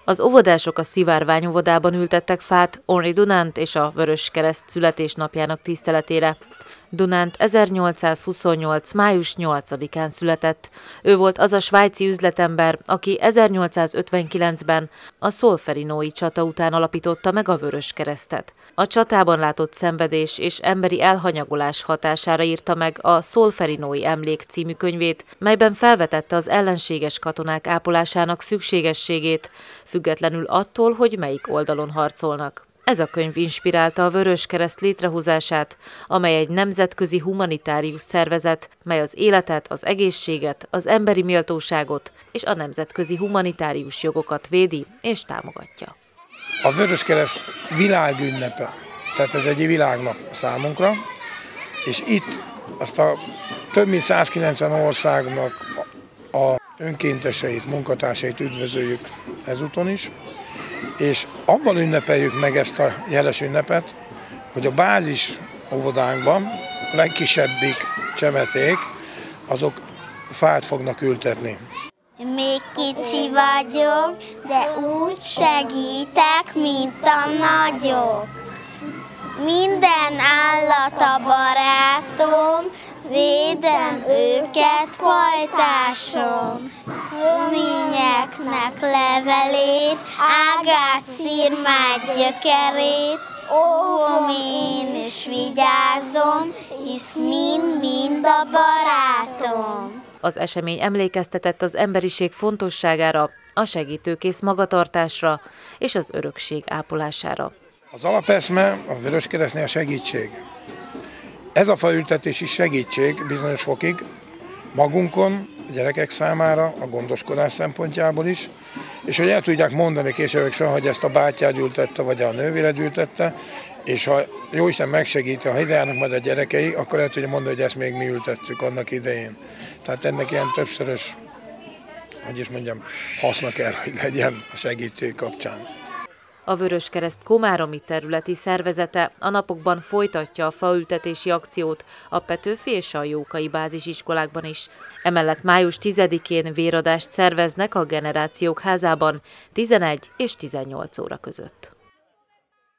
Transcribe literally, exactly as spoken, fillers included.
Az óvodások a Szivárvány óvodában ültettek fát Henri Dunant és a Vöröskereszt születésnapjának tiszteletére. Dunant ezernyolcszázhuszonnyolc. május nyolcadikán született. Ő volt az a svájci üzletember, aki ezernyolcszázötvenkilencben a szolferinói csata után alapította meg a Vöröskeresztet. A csatában látott szenvedés és emberi elhanyagolás hatására írta meg a Szolferinói Emlék című könyvét, melyben felvetette az ellenséges katonák ápolásának szükségességét, függetlenül attól, hogy melyik oldalon harcolnak. Ez a könyv inspirálta a Vöröskereszt létrehozását, amely egy nemzetközi humanitárius szervezet, mely az életet, az egészséget, az emberi méltóságot és a nemzetközi humanitárius jogokat védi és támogatja. A Vöröskereszt világünnepe, tehát ez egy világnap számunkra, és itt azt a több mint százkilencven országnak a önkénteseit, munkatársait üdvözöljük ezúton is, és abban ünnepeljük meg ezt a jeles ünnepet, hogy a bázis óvodánkban a legkisebbik csemeték, azok fát fognak ültetni. Még kicsi vagyok, de úgy segítek, mint a nagyok. Minden állat a barátom, védem őket, pajtásom. Növényeknek levelét, ágát, szirmát, gyökerét, óvom én és vigyázom, hisz mind-mind a barátom. Az esemény emlékeztetett az emberiség fontosságára, a segítőkész magatartásra és az örökség ápolására. Az alapeszme a Vöröskeresztnél a segítség. Ez a faültetés is segítség bizonyos fokig magunkon, a gyerekek számára, a gondoskodás szempontjából is, és hogy el tudják mondani később során, hogy ezt a bátyád ültette, vagy a nővéred ültette, és ha Jóisten megsegíti, ha ide járnak majd a gyerekei, akkor el tudja mondani, hogy ezt még mi ültettük annak idején. Tehát ennek ilyen többszörös, hogy is mondjam, haszna kell, hogy legyen a segítség kapcsán. A Vöröskereszt komáromi területi szervezete a napokban folytatja a faültetési akciót a Petőfi és a Jókai bázisiskolákban is. Emellett május tizedikén véradást szerveznek a Generációk házában tizenegy és tizennyolc óra között.